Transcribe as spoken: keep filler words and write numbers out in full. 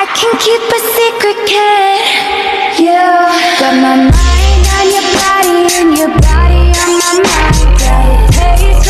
can keep a secret, kid. You got my mind on your body and your body on my mind. Got it, taste